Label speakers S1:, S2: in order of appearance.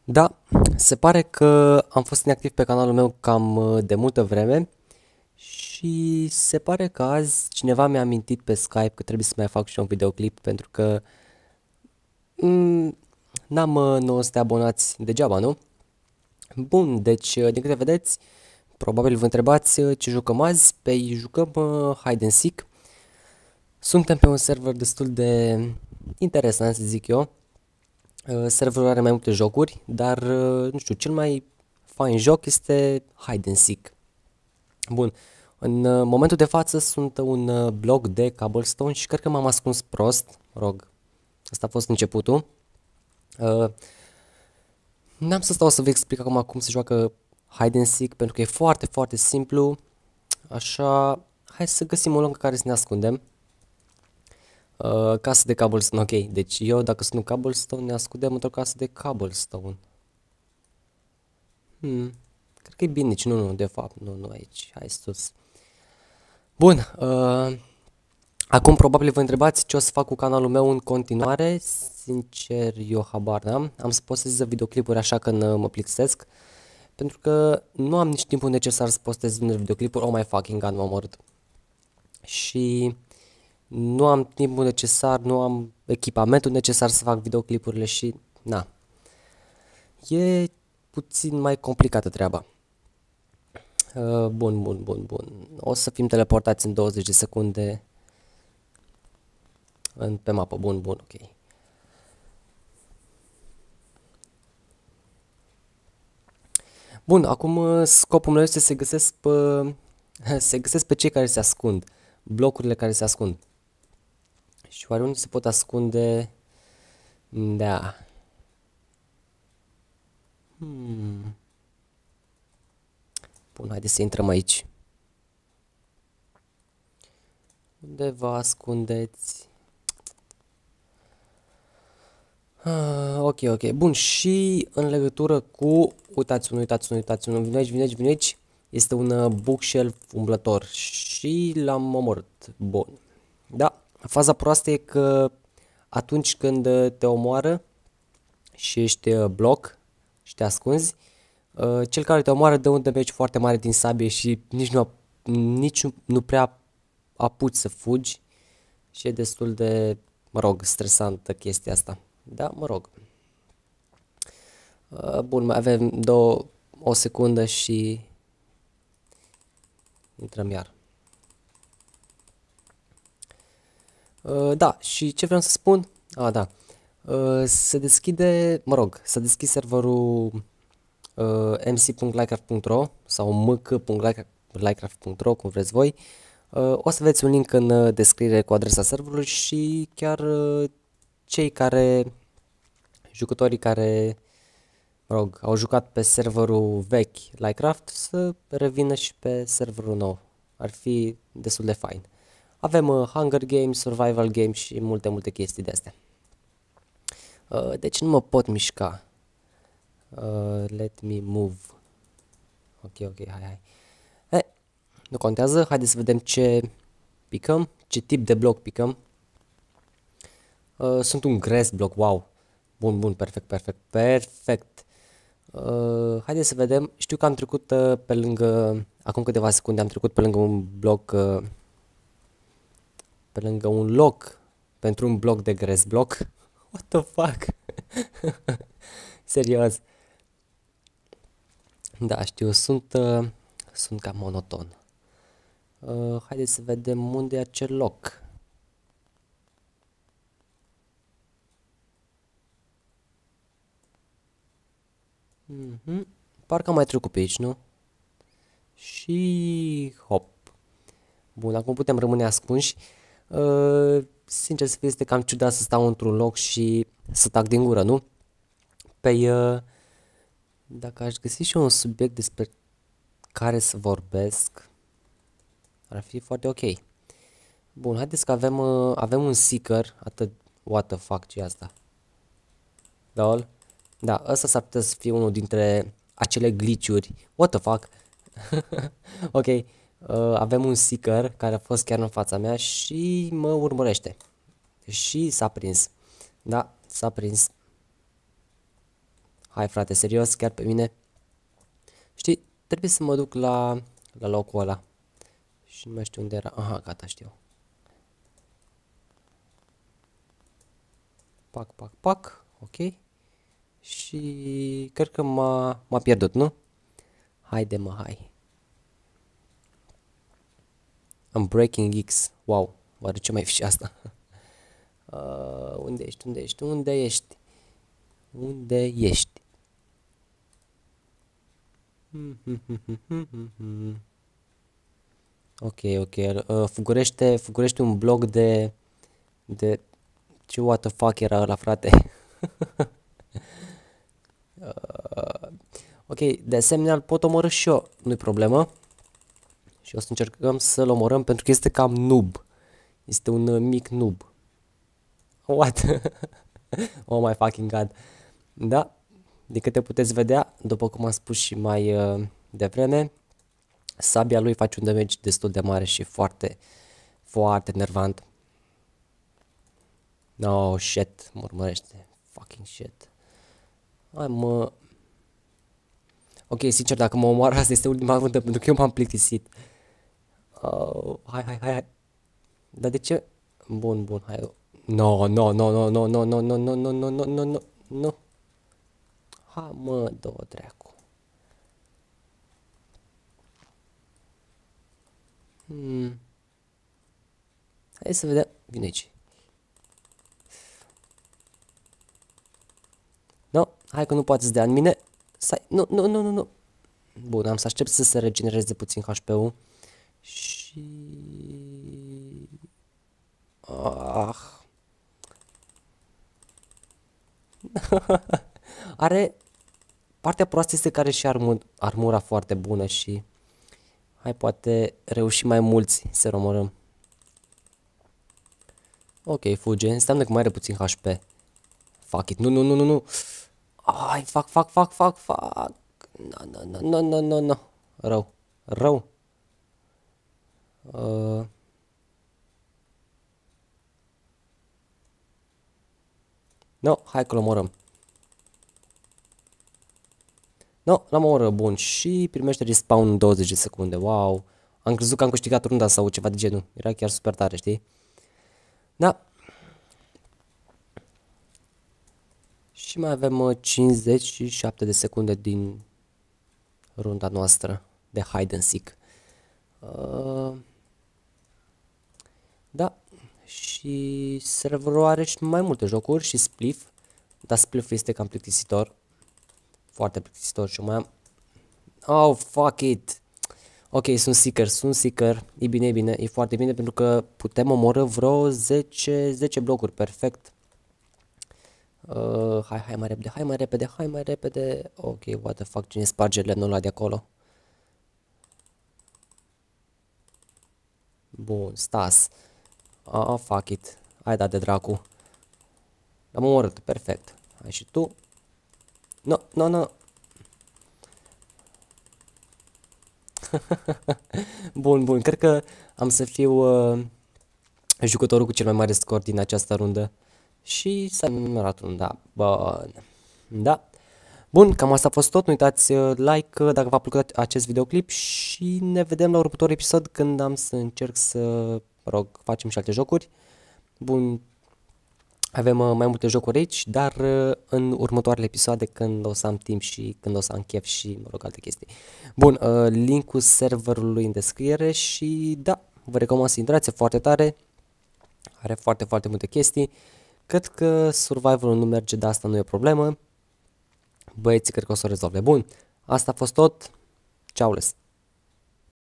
S1: Da, se pare că am fost inactiv pe canalul meu cam de multă vreme și se pare că azi cineva mi-a amintit pe Skype că trebuie să mai fac și un videoclip pentru că mm, n-am 900 abonați degeaba, nu? Bun, deci din câte vedeți, probabil vă întrebați ce jucăm azi. Păi jucăm Hide and Seek. Suntem pe un server destul de interesant, să zic eu. Serverul are mai multe jocuri, dar nu știu, cel mai fain joc este Hide and Seek. Bun, în momentul de față sunt un bloc de cobblestone și cred că m-am ascuns prost, mă rog, asta a fost începutul. Uh, N-am să stau să vă explic acum cum se joacă Hide and Seek pentru că e foarte, foarte simplu, așa, hai să găsim un loc în care să ne ascundem. Casă de cobblestone, ok, deci eu dacă sunt un cobblestone ne ascundem într-o casă de cobblestone. Hmm, cred că e bine, nici nu, de fapt, nu aici, hai sus. Bun, acum probabil vă întrebați ce o să fac cu canalul meu în continuare. Sincer, eu habar n-am. Am să postez videoclipuri așa când mă plictisesc. Pentru că nu am nici timpul necesar să postez unele videoclipuri. Oh my fucking god, m-am omorât. Și nu am timpul necesar, nu am echipamentul necesar să fac videoclipurile și na. E puțin mai complicată treaba. Bun. O să fim teleportați în 20 de secunde pe mapă. Bun, ok. Bun, acum scopul meu este să se găsesc pe, se găsesc pe cei care se ascund, blocurile care se ascund. Și oare unde se pot ascunde? Da. Hmm. Bun, haideți să intrăm aici. Unde vă ascundeți? Ok. Bun, și în legătură cu... Uitați-vă, vine aici. Este un bookshelf umblător și l-am omorât. Bun. Da, faza proastă e că atunci când te omoară și ești bloc și te ascunzi, cel care te omoară dă un damage foarte mare din sabie și nici nu prea apuci să fugi și e destul de, mă rog, stresantă chestia asta. Da, mă rog. Bun, mai avem o secundă și intrăm iar. Da, și ce vreau să spun? Da. Se deschide, mă rog, s-a deschis serverul mc.lycraft.ro sau mk.lycraft.ro, cum vreți voi. O să aveți un link în descriere cu adresa serverului și chiar cei care, jucătorii care, mă rog, au jucat pe serverul vechi Lycraft să revină și pe serverul nou. Ar fi destul de fain. Avem Hunger Games, Survival Games și multe chestii de astea. Deci nu mă pot mișca. Let me move. Ok, hai. Nu contează, haideți să vedem ce picăm, ce tip de bloc picăm. Sunt un grass block, wow. Bun, perfect. Haideți să vedem, știu că am trecut pe lângă, acum câteva secunde am trecut pe lângă un bloc, pe lângă un loc pentru un bloc de grass block. What the fuck? Serios. Da, știu, sunt cam monoton. Haideți să vedem unde e acel loc. Parcă am mai trecut pe aici, nu? Și hop. Bun, acum putem rămâne ascunși. Sincer să fie, este cam ciudat să stau într-un loc și să tac din gură, nu? Păi, dacă aș găsi și eu un subiect despre care să vorbesc, ar fi foarte ok. Bun, haideți că avem un seeker, atât, what the fuck, ce e asta? Lol. Da, ăsta s-ar putea să fie unul dintre acele glitch-uri. What the fuck? Ok, avem un seeker care a fost chiar în fața mea și mă urmărește. Și s-a prins. Da, s-a prins. Hai frate, serios, chiar pe mine. Știi, trebuie să mă duc la locul ăla. Și nu mai știu unde era. Aha, gata, știu. Pac, pac, pac. Ok. Și cred că m-a pierdut, nu? Haide mă, hai. Unbreaking X. Wow. Oare ce mai fi și asta? Unde ești? Unde ești? Unde ești? Unde ești? Ok, ok. Fugurește un bloc de... Ce what the fuck era ăla, frate? Ok, de asemenea îl pot omorâ și eu, nu-i problemă. Și o să încercăm să-l omorâm pentru că este cam noob. Este un mic noob. What? Oh my fucking god. Da, de câte puteți vedea, după cum am spus și mai devreme, sabia lui face un damage destul de mare și foarte, foarte nervant. No, shit, mă urmărește. Fucking shit. Hai mă... Ok, sincer, dacă mă omoară, asta este ultima rundă, pentru că eu m-am plictisit. Hai. Dar de ce? Bun, hai. No. No. Ha, mă, dă-o dracu. Hai să vedem. Vine aici. No, hai că nu poate să dea în mine. Stai, nu. Bun, am să aștept să se regenereze puțin HP-ul. Și... Are... Partea proastă este că are și armura foarte bună și... Hai, poate reuși mai mulți să omorâm. Ok, fuge. Înseamnă că mai are puțin HP. Fuck it. Nu. Ai, fac. No. Rău. No, hai că-l omorăm. No, l-am omorât, bun. Și primește respawn în 20 de secunde. Wow. Am crezut că am câștigat runda sau ceva de genul. Era chiar super tare, știi? Da. Și mai avem 57 de secunde din runda noastră de hide and seek. Da. Și serverul are și mai multe jocuri și Spliff. Dar Spliff este cam plictisitor. Foarte plictisitor și mai am... Oh, fuck it! Ok, sunt seeker. E bine, e foarte bine pentru că putem omorâ vreo 10 blocuri, perfect. Hai mai repede. Ok, what the fuck, cine sparge lemnul ăla de acolo? Bun, stas. Fuck it. Hai da de dracu. L-am omorât, perfect. Hai și tu. No. Bun, cred că am să fiu jucătorul cu cel mai mare scor din această rundă. Și s-a numerat runda. Bun. Da. Bun, cam asta a fost tot. Nu uitați like dacă v-a plăcut acest videoclip și ne vedem la următorul episod când am să încerc să, mă rog, facem și alte jocuri. Bun, avem mai multe jocuri aici, dar în următoarele episoade când o să am timp și când o să am chef și, mă rog, alte chestii. Bun, linkul serverului în descriere și da, vă recomand să intrați, e foarte tare. Are foarte, foarte multe chestii. Cred că survival-ul nu merge, dar asta nu e o problemă. Băieții cred că o să o rezolve. Bun, asta a fost tot. Ceau les!